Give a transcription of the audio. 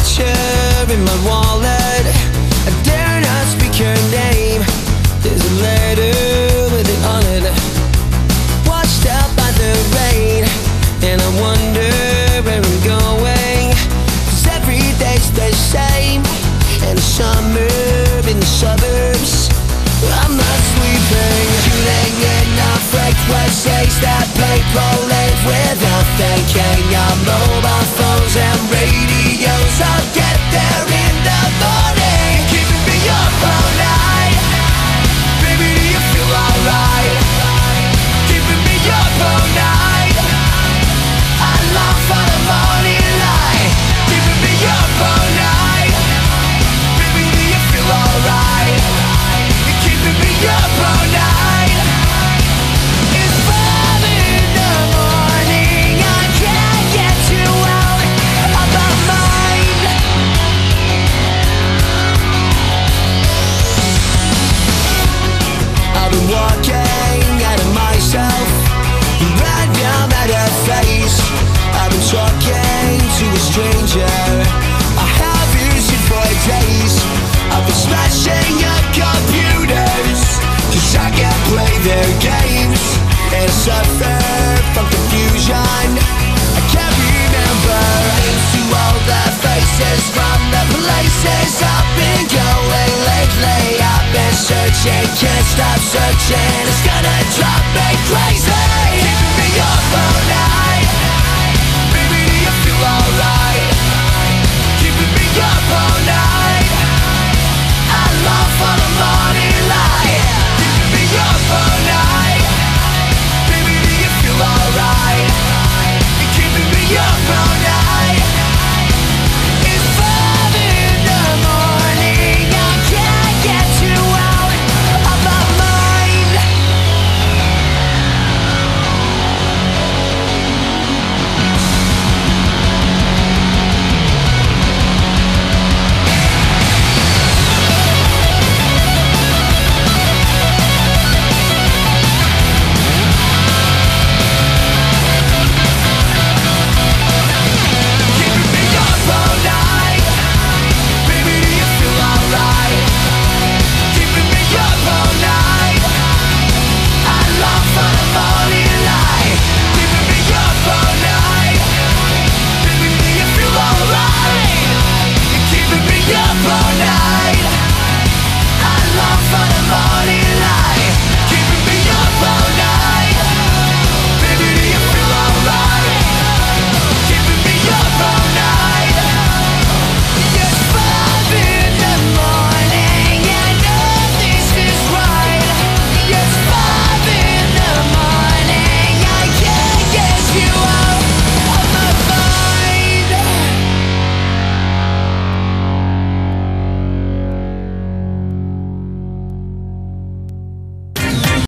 picture in my wallet. I dare not speak her name. There's a letter with it on it, washed out by the rain, and I wonder where I'm going. 'Cause every day's the same, and the summer in the suburbs, I'm not sleeping. Tuning in on frequencies that people live without thinking. On mobile phones and radios, I'll get there in the morning. Keeping me up all night. Baby, do you feel alright? Keeping me up all night. I long for the morning light. Keeping me up all night. Baby, do you feel alright? You're keeping me up all night. It's 5 in the morning. I can't get you out of my mind. I've been walking out of myself, right down at her face. I've been talking to a stranger I haven't seen for days. I've been smashing your computers 'cause I can't play their games, and I suffer from confusion. I can't remember into all the faces from the places I've been going lately. I've been searching, can't stop searching. It's gonna drive me crazy.